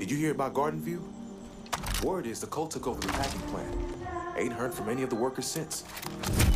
Did you hear about Garden View? Word is the cult took over the packing plant. Ain't heard from any of the workers since.